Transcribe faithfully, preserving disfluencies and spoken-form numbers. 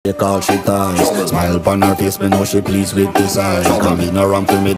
She call she ties. Smile upon her face, me know she pleased with this eye. Come in around to me.